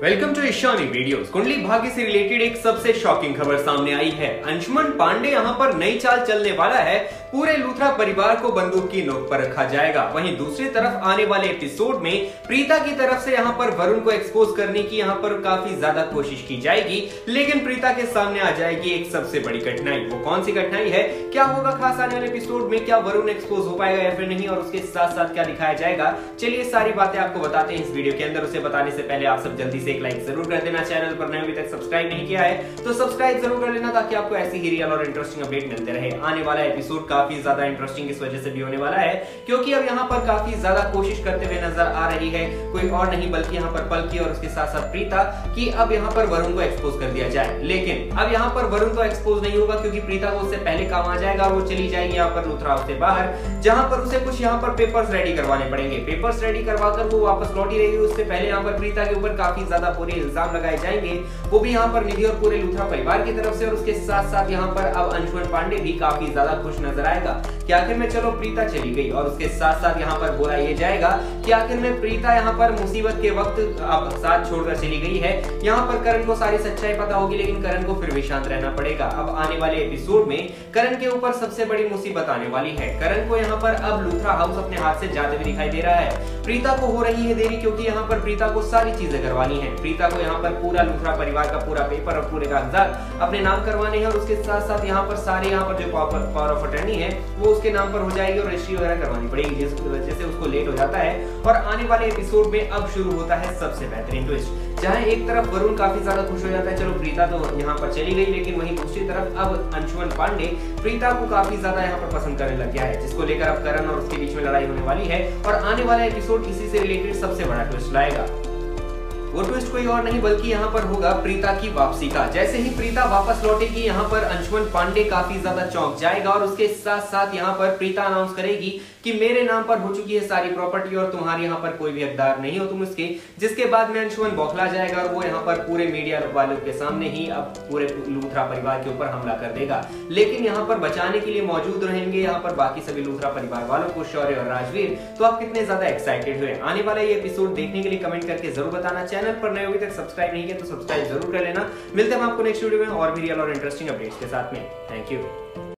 Welcome to Ishani videos. Kundali Bhagya से related एक सबसे शॉकिंग खबर सामने आई है। अंशुमन पांडे यहां पर नई चाल चलने वाला है। पूरे लूथरा परिवार को बंदूक की नोक पर रखा जाएगा। वहीं दूसरी तरफ आने वाले एपिसोड में प्रीता की तरफ से यहां पर वरुण को एक्सपोज करने की यहां पर काफी ज्यादा कोशिश की जाएगी, लेकिन प्रीता के सामने आ जाएगी एक सबसे बड़ी कठिनाई। वो कौन सी कठिनाई है, क्या होगा खास आने वाले एपिसोड में, क्या वरुण एक्सपोज हो पाएगा या फिर नहीं, और उसके साथ साथ क्या दिखाया जाएगा, चलिए सारी बातें आपको बताते हैं इस वीडियो के अंदर। उसे बताने से पहले आप सब जल्दी से एक लाइक जरूर कर देना। चैनल पर नए अभी तक सब्सक्राइब नहीं किया है तो सब्सक्राइब जरूर कर लेना, ताकि आपको ऐसी ही रियल और इंटरेस्टिंग अपडेट मिलते रहे। आने वाला एपिसोड काफी ज्यादा इंटरेस्टिंग इस वजह से भी होने वाला है क्योंकि अब यहाँ पर काफी ज्यादा कोशिश करते हुए नजर आ रही है कोई और नहीं बल्कि यहाँ पर पलकी और उसके साथ साथ प्रीता कि अब यहाँ पर वरुण को एक्सपोज कर दिया जाए। लेकिन अब यहाँ पर वरुण तो एक्सपोज नहीं होगा क्योंकि प्रीता को उससे पहले काम आ जाएगा और वो चली जाएगी यहाँ पर लूथरा से बाहर, जहां पर उसे कुछ यहाँ पर पेपर्स रेडी करवाने पड़ेंगे। पेपर्स रेडी करवाकर वो वापस लौटी रहेगी। उससे पहले यहाँ पर प्रीता के ऊपर काफी ज्यादा बुरे इल्जाम लगाए जाएंगे, वो भी यहाँ पर निधि और पूरे लूथरा परिवार की तरफ से। और उसके साथ साथ यहाँ पर अब अंशुमन पांडे भी काफी ज्यादा खुश नजर आएगा कि आखिर में चलो प्रीता चली गई। और उसके साथ साथ यहाँ पर बोला ये जाएगा कि आखिर में प्रीता यहाँ पर मुसीबत के वक्त अब साथ छोड़कर चली गई है। यहाँ पर करण को सारी सच्चाई पता होगी, लेकिन करण को फिर भी शांत रहना पड़ेगा। अब आने वाले एपिसोड में करण के ऊपर सबसे बड़ी मुसीबत आने वाली है। करण को यहाँ पर अब लूथरा हाउस अपने हाथ से जाते हुए दिखाई दे रहा है। प्रीता को हो रही है देरी क्योंकि यहाँ पर प्रीता को सारी चीजें करवानी है। प्रीता को यहाँ पर पूरा लूथरा परिवार का पूरा पेपर और पूरे कागजात अपने नाम करवाने हैं। और उसके साथ साथ यहाँ पर सारे यहाँ पर जो पावर ऑफ अटर्नी है वो उसके नाम पर हो जाएगी और रजिस्ट्री वगैरह करवानी पड़ेगी, जिसकी वजह से उसको लेट हो जाता है। और आने वाले एपिसोड में अब शुरू होता है सबसे बेहतरीन ट्विस्ट, जहां एक तरफ वरुण काफी ज्यादा खुश हो जाता है, चलो प्रीता तो यहाँ पर चली गई, लेकिन वहीं दूसरी तरफ अब अंशुमन पांडे प्रीता को काफी ज्यादा यहाँ पर पसंद करने लग गया है, जिसको लेकर अब करण और उसके बीच में लड़ाई होने वाली है। और आने वाला एपिसोड इसी से रिलेटेड सबसे बड़ा ट्विस्ट लाएगा। वो ट्विस्ट कोई और नहीं बल्कि यहाँ पर होगा प्रीता की वापसी का। जैसे ही प्रीता वापस लौटेगी यहाँ पर अंशुमन पांडे काफी ज्यादा चौंक जाएगा और उसके साथ साथ यहाँ पर प्रीता अनाउंस करेगी कि मेरे नाम पर हो चुकी है सारी प्रॉपर्टी और तुम्हारे यहाँ पर कोई भी हकदार नहीं हो तुम इसके। जिसके बाद में अंशुमन बौखला जाएगा और वो यहाँ पर पूरे मीडिया वालों के सामने ही अब पूरे लूथरा परिवार के ऊपर हमला कर देगा। लेकिन यहाँ पर बचाने के लिए मौजूद रहेंगे यहाँ पर बाकी सभी लूथरा परिवार वालों को, शौर्य और राजवीर। तो आप कितने ज्यादा एक्साइटेड हुए आने वाला ये एपिसोड देखने के लिए कमेंट करके जरूर बताना। चैनल पर नए अभी तक सब्सक्राइब नहीं किया तो सब्सक्राइब जरूर कर लेना। मिलते हैं आपको नेक्स्ट वीडियो में और भी रियल और इंटरेस्टिंग अपडेट्स के साथ में। Thank you.